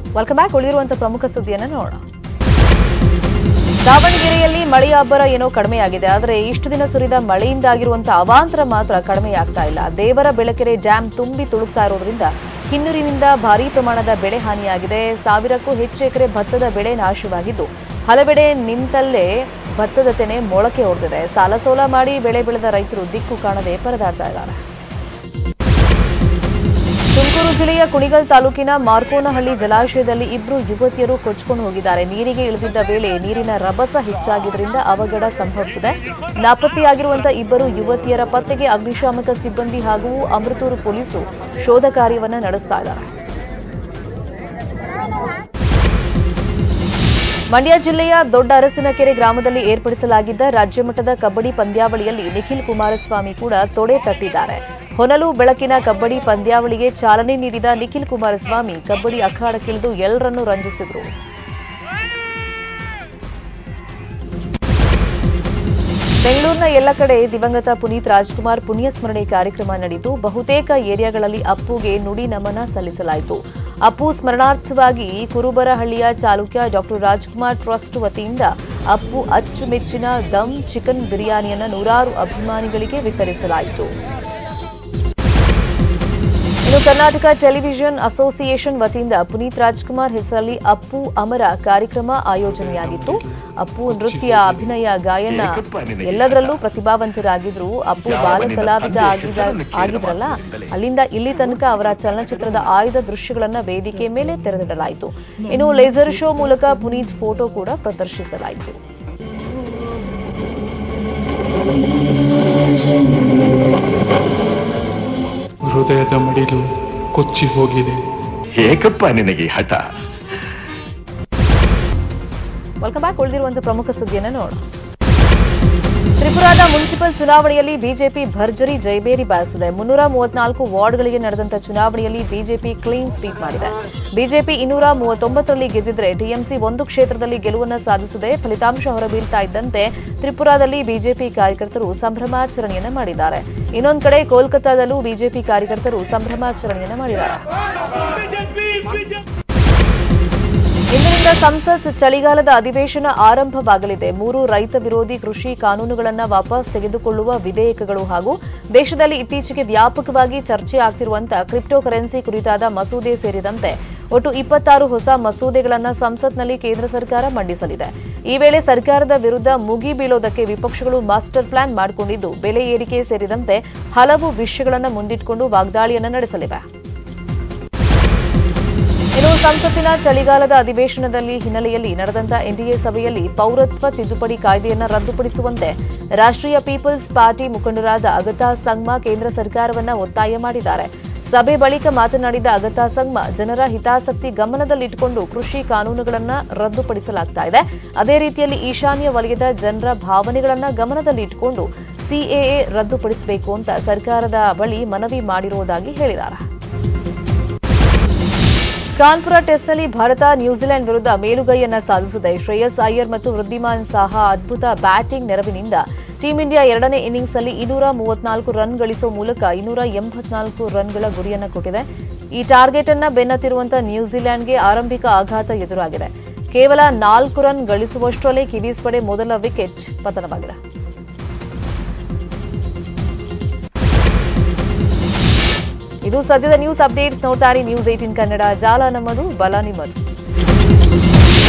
Welcome back. ಉಳಿದಿರುವಂತಹ ಪ್ರಮುಖ ಸುದ್ದಿಯನ್ನು ನೋಡೋಣ. ದಾವಣಗೆರೆಯಲ್ಲಿ ಮಳೆಯ ಅಬ್ಬರ ಏನೋ ಕಡಿಮೆಯಾಗಿದೆ. ಆದರೆ ಇಷ್ಟು ದಿನ ಸುರಿದ ಮಳೆಯಿಂದಾಗಿರುವಂತಹ ಅವಾಂತರ ಮಾತ್ರ ಕಡಿಮೆಯಾಗ್ತಾ ಇಲ್ಲ. ದೇವರ ಬೆಳಕೆರೆ ಡ್ಯಾಂ ತುಂಬಿ ತುಳುಕ್ತಾ ಇರೋದ್ರಿಂದ ಹಿನ್ನೀರಿನಿಂದ ಭಾರೀ ಪ್ರಮಾಣದ ಬೆಳೆ ಹಾನಿಯಾಗಿದೆ. 1000ಕ್ಕೂ ಹೆಚ್ಚು ಎಕರೆ ಭತ್ತದ ಬೆಳೆ ನಾಶವಾಗಿದ್ದು ಹಲವೆಡೆ ನಿಂತಲ್ಲೇ ಭತ್ತದ ತೆನೆ ಮೊಳಕೆ ಹೊಡೆದಿದೆ. ಸಾಲ ಸೋಲ ಮಾಡಿ ಬೆಳೆ ಬೆಳೆದ ರೈತರು ದಿಕ್ಕು ಕಾಣದೆ ಪರದಾಡ್ತಾ ಇದ್ದಾರೆ. ತುಮಕೂರು ಜಿಲ್ಲೆಯ ಕುಣಿಗಲ್ ತಾಲೂಕಿನ ಮಾರ್ಕೋನಹಳ್ಳಿ ಜಲಾಶಯದಲ್ಲಿ ಇಬ್ಬರು ಯುವತಿಯರು ಕೊಚ್ಚಿಕೊಂಡು ಹೋಗಿದ್ದಾರೆ. ನೀರಿಗೆ ಇಳಿದಿದ್ದ ವೇಳೆ ನೀರಿನ ರಭಸ ಹೆಚ್ಚಾಗಿದ್ದರಿಂದ ಅವಘಡ ಸಂಭವಿಸಿದೆ. ನಾಪತ್ತೆಯಾಗಿರುವಂತಹ ಇಬ್ಬರು ಯುವತಿಯರ ಪತ್ತೆಗೆ ಅಗ್ನಿಶಾಮಕ ಸಿಬ್ಬಂದಿ ಹಾಗೂ ಅಮೃತೂರು ಪೊಲೀಸರು ಶೋಧ ಕಾರ್ಯವನ್ನು ನಡೆಸ್ತಾ ಇದ್ದಾರೆ. ಮಂಡ್ಯ ಜಿಲ್ಲೆಯ ದೊಡ್ಡ ಅರಸಿನಕೆರೆ ಗ್ರಾಮದಲ್ಲಿ ಏರ್ಪಡಿಸಲಾಗಿದ್ದ ರಾಜ್ಯಮಟ್ಟದ ಕಬಡ್ಡಿ ಪಂದ್ಯಾವಳಿಯಲ್ಲಿ ನಿಖಿಲ್ ಕುಮಾರಸ್ವಾಮಿ ಕೂಡ ತೊಡೆ ತಟ್ಟಿದ್ದಾರೆ. ಹೊನಲು ಬೆಳಕಿನ ಕಬಡ್ಡಿ ಪಂದ್ಯಾವಳಿಗೆ ಚಾಲನೆ ನೀಡಿದ ನಿಖಿಲ್ ಕುಮಾರಸ್ವಾಮಿ ಕಬಡ್ಡಿ ಅಖಾಡಕ್ಕಿಳಿದು ಎಲ್ಲರನ್ನೂ ರಂಜಿಸಿದರು. ಬೆಂಗಳೂರಿನ ಎಲ್ಲ ಕಡೆ ದಿವಂಗತ ಪುನೀತ್ ರಾಜ್ಕುಮಾರ್ ಪುಣ್ಯಸ್ಮರಣೆ ಕಾರ್ಯಕ್ರಮ ನಡೆಯಿತು. ಬಹುತೇಕ ಏರಿಯಾಗಳಲ್ಲಿ ಅಪ್ಪುಗೆ ನುಡಿ ನಮನ ಸಲ್ಲಿಸಲಾಯಿತು. ಅಪ್ಪು ಸ್ಮರಣಾರ್ಥವಾಗಿ ಕುರುಬರಹಳ್ಳಿಯ ಚಾಲುಕ್ಯ ಡಾ ರಾಜ್ಕುಮಾರ್ ಟ್ರಸ್ಟ್ ವತಿಯಿಂದ ಅಪ್ಪು ಅಚ್ಚುಮೆಚ್ಚಿನ ದಮ್ ಚಿಕನ್ ಬಿರಿಯಾನಿಯನ್ನು ನೂರಾರು ಅಭಿಮಾನಿಗಳಿಗೆ ವಿತರಿಸಲಾಯಿತು. ಇನ್ನು ಕರ್ನಾಟಕ ಟೆಲಿವಿಷನ್ ಅಸೋಸಿಯೇಷನ್ ವತಿಯಿಂದ ಪುನೀತ್ ರಾಜ್ಕುಮಾರ್ ಹೆಸರಲ್ಲಿ ಅಪ್ಪು ಅಮರ ಕಾರ್ಯಕ್ರಮ ಆಯೋಜನೆಯಾಗಿತ್ತು. ಅಪ್ಪು ನೃತ್ಯ, ಅಭಿನಯ, ಗಾಯನ ಎಲ್ಲದರಲ್ಲೂ ಪ್ರತಿಭಾವಂತರಾಗಿದ್ರು. ಅಪ್ಪು ಬಾಲ ಕಲಾವಿದ ಆಗಿದ್ರಲ್ಲ, ಅಲ್ಲಿಂದ ಇಲ್ಲಿ ತನಕ ಅವರ ಚಲನಚಿತ್ರದ ಆಯ್ದ ದೃಶ್ಯಗಳನ್ನು ವೇದಿಕೆ ಮೇಲೆ ತೆರೆದಿಡಲಾಯಿತು. ಇನ್ನು ಲೇಸರ್ ಶೋ ಮೂಲಕ ಪುನೀತ್ ಫೋಟೋ ಕೂಡ ಪ್ರದರ್ಶಿಸಲಾಯಿತು. ಹೃದಯದ ಮಡಿಲು ಕೊಚ್ಚಿ ಹೋಗಿದೆ. ಹೇಗಪ್ಪ ನಿನಗೆ ಹಠ? Welcome back. ಉಳಿದಿರುವಂತಹ ಪ್ರಮುಖ ಸುದ್ದಿಯನ್ನು ನೋಡೋಣ. ತ್ರಿಪುರಾದ ಮುನ್ಸಿಪಲ್ ಚುನಾವಣೆಯಲ್ಲಿ ಬಿಜೆಪಿ ಭರ್ಜರಿ ಜೈಬೇರಿ ಬಾರಿಸಿದೆ. 334 ವಾರ್ಡ್ಗಳಿಗೆ ನಡೆದಂತ ಚುನಾವಣೆಯಲ್ಲಿ ಬಿಜೆಪಿ ಕ್ಲೀನ್ ಸ್ವೀಪ್ ಮಾಡಿದೆ. ಬಿಜೆಪಿ 239ರಲ್ಲಿ ಗೆದ್ದಿದ್ರೆ ಟಿಎಂಸಿ ಒಂದು ಕ್ಷೇತ್ರದಲ್ಲಿ ಗೆಲುವನ್ನು ಸಾಧಿಸಿದೆ. ಫಲಿತಾಂಶ ಹೊರಬೀಳ್ತಾ ಇದ್ದಂತೆ ತ್ರಿಪುರಾದಲ್ಲಿ ಬಿಜೆಪಿ ಕಾರ್ಯಕರ್ತರು ಸಂಭ್ರಮಾಚರಣೆಯನ್ನ ಮಾಡಿದ್ದಾರೆ. ಇನ್ನೊಂದು ಕಡೆ ಕೋಲ್ಕತ್ತಾದಲ್ಲೂ ಬಿಜೆಪಿ ಕಾರ್ಯಕರ್ತರು ಸಂಭ್ರಮಾಚರಣೆಯನ್ನ ಮಾಡಿದ್ದಾರೆ. ಇಂದಿನಿಂದ ಸಂಸತ್ ಚಳಿಗಾಲದ ಅಧಿವೇಶನ ಆರಂಭವಾಗಲಿದೆ. 3 ರೈತ ವಿರೋಧಿ ಕೃಷಿ ಕಾನೂನುಗಳನ್ನು ವಾಪಸ್ ತೆಗೆದುಕೊಳ್ಳುವ ವಿಧೇಯಕಗಳು ಹಾಗೂ ದೇಶದಲ್ಲಿ ಇತ್ತೀಚೆಗೆ ವ್ಯಾಪಕವಾಗಿ ಚರ್ಚೆ ಆಗ್ತಿರುವಂತಹ ಕ್ರಿಪ್ಟೋ ಕರೆನ್ಸಿ ಕುರಿತಾದ ಮಸೂದೆ ಸೇರಿದಂತೆ ಒಟ್ಟು 26 ಹೊಸ ಮಸೂದೆಗಳನ್ನು ಸಂಸತ್ನಲ್ಲಿ ಕೇಂದ್ರ ಸರ್ಕಾರ ಮಂಡಿಸಲಿದೆ. ಈ ವೇಳೆ ಸರ್ಕಾರದ ವಿರುದ್ಧ ಮುಗಿ ಬೀಳೋದಕ್ಕೆ ವಿಪಕ್ಷಗಳು ಮಾಸ್ಟರ್ ಪ್ಲಾನ್ ಮಾಡಿಕೊಂಡಿದ್ದು ಬೆಲೆ ಏರಿಕೆ ಸೇರಿದಂತೆ ಹಲವು ವಿಷಯಗಳನ್ನು ಮುಂದಿಟ್ಟುಕೊಂಡು ವಾಗ್ದಾಳಿಯನ್ನು ನಡೆಸಲಿವೆ. ಇನ್ನು ಸಂಸತ್ತಿನ ಚಳಿಗಾಲದ ಅಧಿವೇಶನದಲ್ಲಿ ಹಿನ್ನೆಲೆಯಲ್ಲಿ ನಡೆದಂತ ಎನ್ಡಿಎ ಸಭೆಯಲ್ಲಿ ಪೌರತ್ವ ತಿದ್ದುಪಡಿ ಕಾಯ್ದೆಯನ್ನು ರದ್ದುಪಡಿಸುವಂತೆ ರಾಷ್ಟ್ರೀಯ ಪೀಪಲ್ಸ್ ಪಾರ್ಟಿ ಮುಖಂಡರಾದ ಅಗತಾ ಸಂಗ್ಮಾ ಕೇಂದ್ರ ಸರ್ಕಾರವನ್ನು ಒತ್ತಾಯ ಮಾಡಿದ್ದಾರೆ. ಸಭೆ ಬಳಿಕ ಮಾತನಾಡಿದ ಅಗತಾ ಸಂಗ್ಮಾ, ಜನರ ಹಿತಾಸಕ್ತಿ ಗಮನದಲ್ಲಿಟ್ಟುಕೊಂಡು ಕೃಷಿ ಕಾನೂನುಗಳನ್ನು ರದ್ದುಪಡಿಸಲಾಗ್ತಾ ಇದೆ. ಅದೇ ರೀತಿಯಲ್ಲಿ ಈಶಾನ್ಯ ವಲಯದ ಜನರ ಭಾವನೆಗಳನ್ನು ಗಮನದಲ್ಲಿಟ್ಟುಕೊಂಡು ಸಿಎಎ ರದ್ದುಪಡಿಸಬೇಕು ಅಂತ ಸರ್ಕಾರದ ಬಳಿ ಮನವಿ ಮಾಡಿರುವುದಾಗಿ ಹೇಳಿದ್ದಾರೆ. ಕಾನ್ಪುರ ಟೆಸ್ಟ್ನಲ್ಲಿ ಭಾರತ ನ್ಯೂಜಿಲೆಂಡ್ ವಿರುದ್ಧ ಮೇಲುಗೈಯನ್ನ ಸಾಧಿಸಿದೆ. ಶ್ರೇಯಸ್ ಅಯ್ಯರ್ ಮತ್ತು ವೃದ್ಧಿಮಾನ್ ಸಾಹಾ ಅದ್ಭುತ ಬ್ಯಾಟಿಂಗ್ ನೆರವಿನಿಂದ ಟೀಂ ಇಂಡಿಯಾ ಎರಡನೇ ಇನ್ನಿಂಗ್ಸ್ನಲ್ಲಿ 234 ರನ್ ಗಳಿಸುವ ಮೂಲಕ 284 ರನ್ಗಳ ಗುರಿಯನ್ನು ಕೊಟ್ಟಿದೆ. ಈ ಟಾರ್ಗೆಟ್ ಅನ್ನು ಬೆನ್ನತ್ತಿರುವಂತಹ ನ್ಯೂಜಿಲೆಂಡ್ಗೆ ಆರಂಭಿಕ ಆಘಾತ ಎದುರಾಗಿದೆ. ಕೇವಲ 4 ರನ್ ಗಳಿಸುವಷ್ಟರಲ್ಲೇ ಕಿವೀಸ್ ಪಡೆ ಮೊದಲ ವಿಕೆಟ್ ಪತನವಾಗಿದೆ. ಇದು ಸದ್ಯದ ನ್ಯೂಸ್ ಅಪ್ಡೇಟ್ಸ್. ನೋಡ್ತಾರೆ ನ್ಯೂಸ್ 18 ಕನ್ನಡ. ಜಾಲ ನಮ್ಮದು, ಬಲ ನಿಮ್ಮದು.